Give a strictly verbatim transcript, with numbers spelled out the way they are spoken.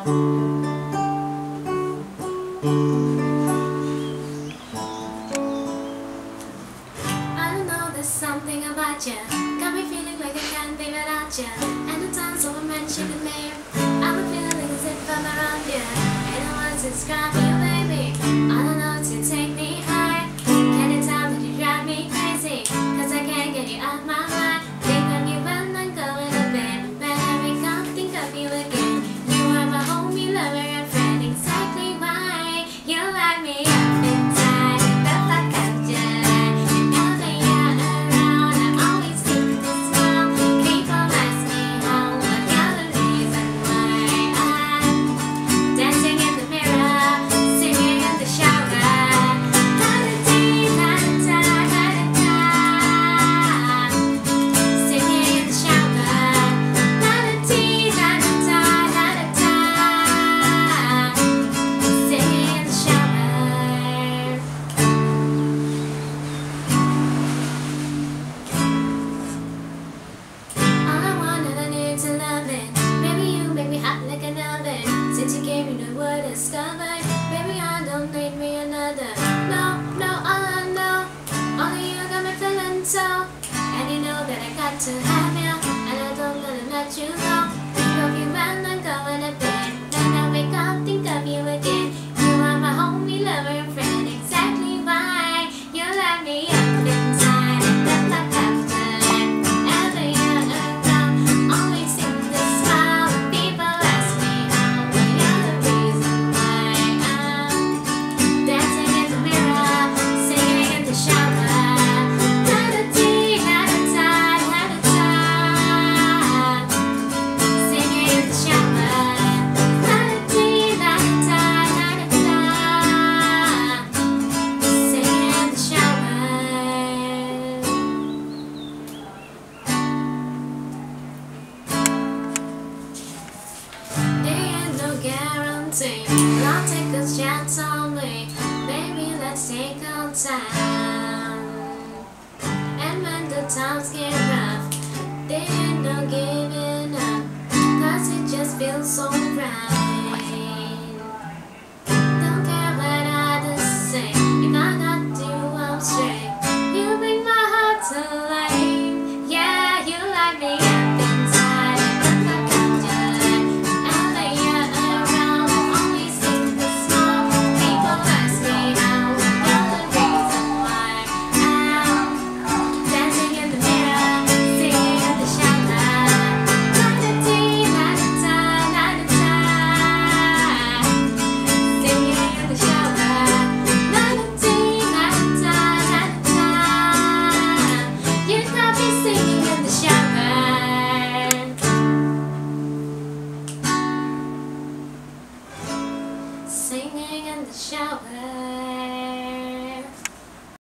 I don't know, there's something about you, got me feeling like I can't live without you. And the time so romantic and me, I'm feeling as if I'm around you. I don't want to describe you, baby, I don't know to take me high. Can you tell that you drive me crazy, cause I can't get you out my mind. Think of you when I'm going to bed, when I wake up, think of you again. You are my homie, lover and friend, exactly why you like me up inside. The fuck I'm done. Whenever you're around, I always think to smile. People ask me how, what you're the reason why I'm dancing in the mirror, singing in the shower. La-da-dee, la-da-da, la-da-da. Singing in the shower. La-da-dee, la-da-da, la-da-da. Singing in the shower. All I want and I need to love it. Baby, you make me hot like an oven. Since you gave me the word discovered, baby, I don't need me another. No, no, all I know, only you got me feeling so. And you know that I got to have you, and I don't wanna let you go. Think of you when I'm going to bed, then I wake up, think of you again. You are my homie, lover and friend, exactly why you let me up inside. The fuck after whenever you're around, always seem to smile when people ask me how, well, you're the reason why I'm dancing in the mirror, singing in the shower. La-da-dee, la-da-da, la-da-da. Singing in the shower. La-da-dee, la-da-da, la-da-da. Singing in the shower. There ain't no guarantee, but I'll take a chance on me. Baby, let's take our time. And when the times get rough, there ain't no giving up, cause it just feels so right. Don't care what others say, if I got you, I'm straight. You bring my heart to life, yeah, you light me up inside. The fuck I'm done. Whenever you're around, I always seem to smile. People ask me how, you're the reason why I'm dancing in the mirror, singing in the shower. La-da-dee, la-da-da, la-da-da. Singing in the shower. La-da-dee, la-da-da, la-da-da. You got me singing in the shower. Singing in the shower.